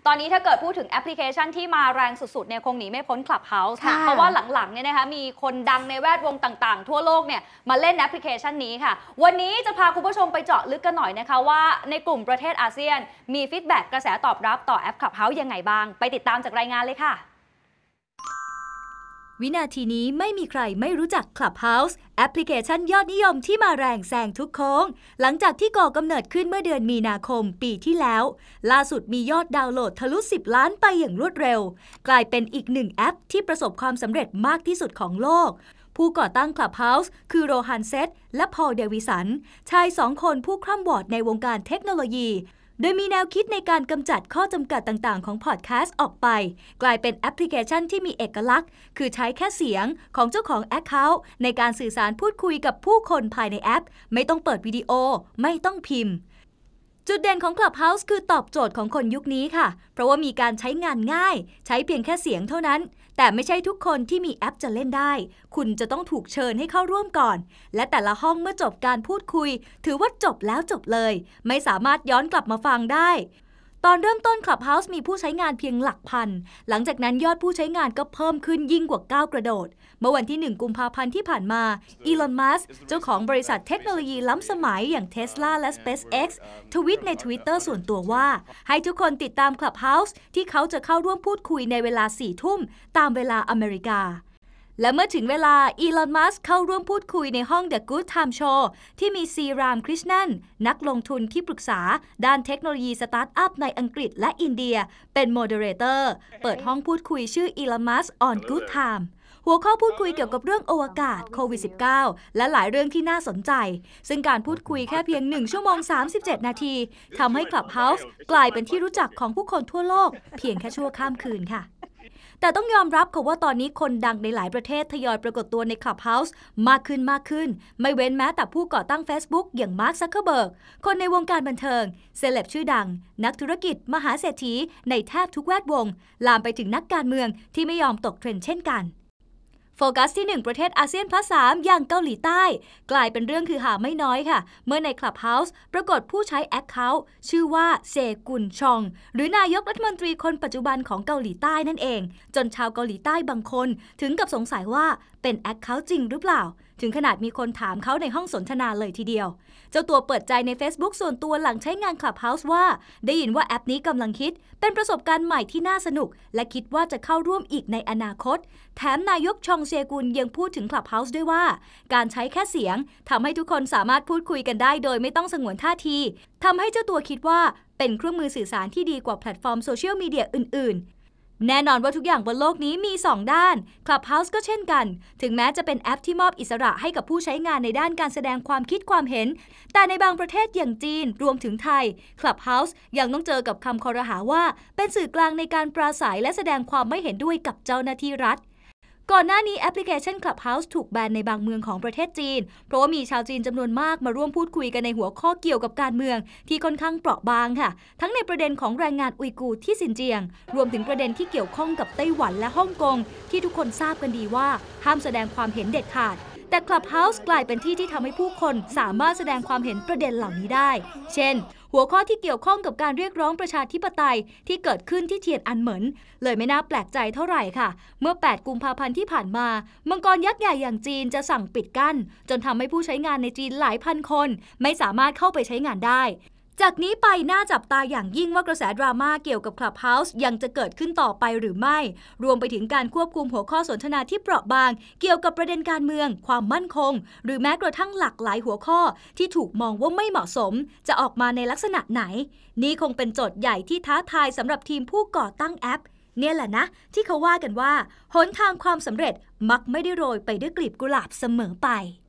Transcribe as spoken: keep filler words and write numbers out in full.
ตอนนี้ถ้าเกิดพูดถึงแอปพลิเคชันที่มาแรงสุดๆเนี่ยคงหนีไม่พ้น Clubhouse ค่ะเพราะว่าหลังๆเนี่ยนะคะมีคนดังในแวดวงต่างๆทั่วโลกเนี่ยมาเล่นแอปพลิเคชันนี้ค่ะวันนี้จะพาคุณผู้ชมไปเจาะลึกกันหน่อยนะคะว่าในกลุ่มประเทศอาเซียนมีฟีดแบ็กกระแสตอบรับต่อแอป Clubhouse ยังไงบ้างไปติดตามจากรายงานเลยค่ะวินาทีนี้ไม่มีใครไม่รู้จัก Clubhouse แอปพลิเคชันยอดนิยมที่มาแรงแซงทุกโค้งหลังจากที่ก่อกำเนิดขึ้นเมื่อเดือนมีนาคมปีที่แล้วล่าสุดมียอดดาวน์โหลดทะลุสิบล้านไปอย่างรวดเร็วกลายเป็นอีกหนึ่งแอปที่ประสบความสำเร็จมากที่สุดของโลกผู้ก่อตั้ง Clubhouse คือโรฮันเซตและพอลเดวิสันชายสองคนผู้คร่ำวอดในวงการเทคโนโลยีโดยมีแนวคิดในการกำจัดข้อจำกัดต่างๆของพอดแคสต์ออกไปกลายเป็นแอปพลิเคชันที่มีเอกลักษณ์คือใช้แค่เสียงของเจ้าของ Account ในการสื่อสารพูดคุยกับผู้คนภายในแอปไม่ต้องเปิดวิดีโอไม่ต้องพิมพ์จุดเด่นของ Clubhouse คือตอบโจทย์ของคนยุคนี้ค่ะเพราะว่ามีการใช้งานง่ายใช้เพียงแค่เสียงเท่านั้นแต่ไม่ใช่ทุกคนที่มีแอปจะเล่นได้คุณจะต้องถูกเชิญให้เข้าร่วมก่อนและแต่ละห้องเมื่อจบการพูดคุยถือว่าจบแล้วจบเลยไม่สามารถย้อนกลับมาฟังได้ตอนเริ่มต้น Clubhouse มีผู้ใช้งานเพียงหลักพันหลังจากนั้นยอดผู้ใช้งานก็เพิ่มขึ้นยิ่งกว่าก้าวกระโดดเมื่อวันที่หนึ่งกุมภาพันธ์ที่ผ่านมาอีลอน มัสก์เจ้าของบริษัทเทคโนโลยีล้ำสมัยอย่าง Tesla และ SpaceX ทวีตใน Twitter ส่วนตัวว่าให้ทุกคนติดตาม Clubhouse ที่เขาจะเข้าร่วมพูดคุยในเวลาสี่ทุ่มตามเวลาอเมริกาและเมื่อถึงเวลาอีลอน มัสก์เข้าร่วมพูดคุยในห้อง The Good Time Show ที่มีซีรามคริชนันนักลงทุนที่ปรึกษาด้านเทคโนโลยีสตาร์ทอัพในอังกฤษและอินเดียเป็นโมเดอเรเตอร์เปิดห้องพูดคุยชื่อ Elon Musk on Good Time หัวข้อพูดคุยเกี่ยวกับเรื่องอวกาศโควิด สิบเก้า และหลายเรื่องที่น่าสนใจซึ่งการพูดคุยแค่เพียงหนึ่งชั่วโมงสามสิบเจ็ดนาทีทำให้ Clubhouse กลายเป็นที่รู้จักของผู้คนทั่วโลกเพียงแค่ชั่วข้ามคืนค่ะแต่ต้องยอมรับค่ะว่าตอนนี้คนดังในหลายประเทศทยอยปรากฏตัวใน Clubhouse มากขึ้นมากขึ้นไม่เว้นแม้แต่ผู้ก่อตั้ง Facebook อย่างมาร์ค ซักเคอร์เบิร์กคนในวงการบันเทิงเซเลบชื่อดังนักธุรกิจมหาเศรษฐีในแทบทุกแวดวงลามไปถึงนักการเมืองที่ไม่ยอมตกเทรนด์เช่นกันโฟกัสที่หนึ่งประเทศอาเซียนพลัสสามอย่างเกาหลีใต้กลายเป็นเรื่องคือหาไม่น้อยค่ะเมื่อใน Clubhouse ปรากฏผู้ใช้ Account ชื่อว่าเซกุนชองหรือนายกรัฐมนตรีคนปัจจุบันของเกาหลีใต้นั่นเองจนชาวเกาหลีใต้บางคนถึงกับสงสัยว่าเป็น Account จริงหรือเปล่าถึงขนาดมีคนถามเขาในห้องสนทนาเลยทีเดียวเจ้าตัวเปิดใจใน Facebook ส่วนตัวหลังใช้งาน Clubhouse ว่าได้ยินว่าแอปนี้กำลังคิดเป็นประสบการณ์ใหม่ที่น่าสนุกและคิดว่าจะเข้าร่วมอีกในอนาคตแถมนายกชองเซกุนยังพูดถึง Clubhouse ด้วยว่าการใช้แค่เสียงทำให้ทุกคนสามารถพูดคุยกันได้โดยไม่ต้องสงวนท่าทีทำให้เจ้าตัวคิดว่าเป็นเครื่องมือสื่อสารที่ดีกว่าแพลตฟอร์มโซเชียลมีเดียอื่นๆแน่นอนว่าทุกอย่างบนโลกนี้มีสองด้าน Clubhouse ก็เช่นกันถึงแม้จะเป็นแอปที่มอบอิสระให้กับผู้ใช้งานในด้านการแสดงความคิดความเห็นแต่ในบางประเทศอย่างจีนรวมถึงไทย Clubhouse ยังต้องเจอกับคำคอรหาว่าเป็นสื่อกลางในการปราศัยและแสดงความไม่เห็นด้วยกับเจ้าหน้าที่รัฐก่อนหน้านี้แอปพลิเคชัน Clubhouse ถูกแบนในบางเมืองของประเทศจีนเพราะว่ามีชาวจีนจำนวนมากมาร่วมพูดคุยกันในหัวข้อเกี่ยวกับการเมืองที่ค่อนข้างเปราะบางค่ะทั้งในประเด็นของแรงงานอุยกูร์ที่ซินเจียงรวมถึงประเด็นที่เกี่ยวข้องกับไต้หวันและฮ่องกงที่ทุกคนทราบกันดีว่าห้ามแสดงความเห็นเด็ดขาดแต่ Clubhouse กลายเป็นที่ที่ทำให้ผู้คนสามารถแสดงความเห็นประเด็นเหล่านี้ได้เช่นหัวข้อที่เกี่ยวข้องกับการเรียกร้องประชาธิปไตยที่เกิดขึ้นที่เทียนอันเหมินเลยไม่น่าแปลกใจเท่าไหร่ค่ะเมื่อแปดกุมภาพันธ์ที่ผ่านมามังกรยักษ์ใหญ่อย่างจีนจะสั่งปิดกั้นจนทำให้ผู้ใช้งานในจีนหลายพันคนไม่สามารถเข้าไปใช้งานได้จากนี้ไปน่าจับตาอย่างยิ่งว่ากระแสดราม่าเกี่ยวกับ Clubhouse ยังจะเกิดขึ้นต่อไปหรือไม่รวมไปถึงการควบคุมหัวข้อสนทนาที่เปราะบางเกี่ยวกับประเด็นการเมืองความมั่นคงหรือแม้กระทั่งหลากหลายหัวข้อที่ถูกมองว่าไม่เหมาะสมจะออกมาในลักษณะไหนนี่คงเป็นโจทย์ใหญ่ที่ท้าทายสำหรับทีมผู้ก่อตั้งแอปเนี่ยแหละนะที่เขาว่ากันว่าหนทางความสำเร็จมักไม่ได้โรยไปด้วยกลีบกุหลาบเสมอไป